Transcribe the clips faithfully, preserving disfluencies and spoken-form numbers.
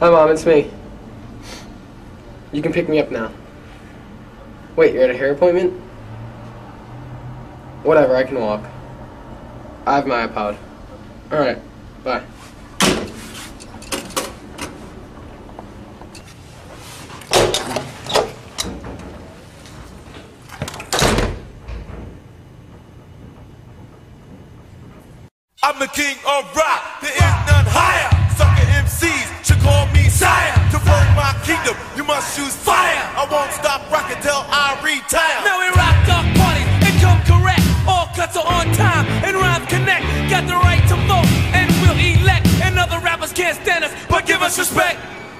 Hi, Mom, it's me. You can pick me up now. Wait, you're at a hair appointment? Whatever, I can walk. I have my iPod. Alright, bye. I'm the king of rock, there is none higher. Sucker M Cs should call me sire. To burn my kingdom, you must choose fire. I won't stop rocking till I retire. Now we rock dark parties and come correct. All cuts are on time and rhymes connect. Got the right to vote and we'll elect. And other rappers can't stand us, but give us respect.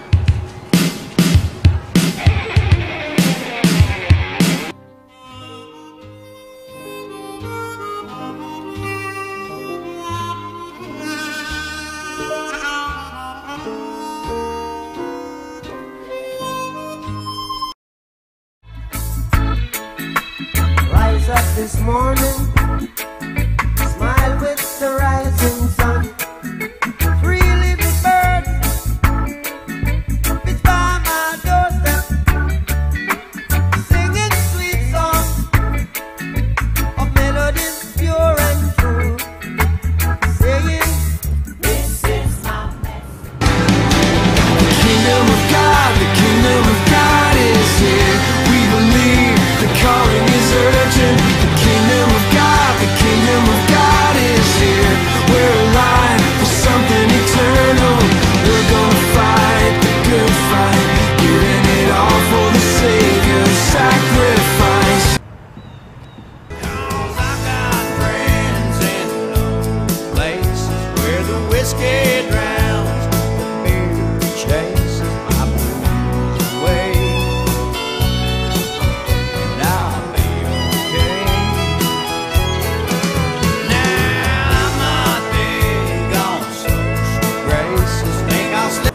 Rise up this morning, smile with the rising sun. Three little birds, it's by my doorstep, singing sweet songs of melodies pure and true, saying, this is my best. The kingdom of God, the kingdom of God is here. We believe the calling is urgent. The kingdom of God, the kingdom of God is here. We're alive for something eternal. We're gonna fight the good fight, giving it all for the Savior's sacrifice. Cause I've got friends in low places where the whiskey drowns, the beer chases my blues away. And I'll be okay. Now I'm not big on social graces. Think I'll slip.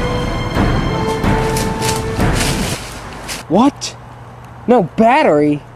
What? No battery?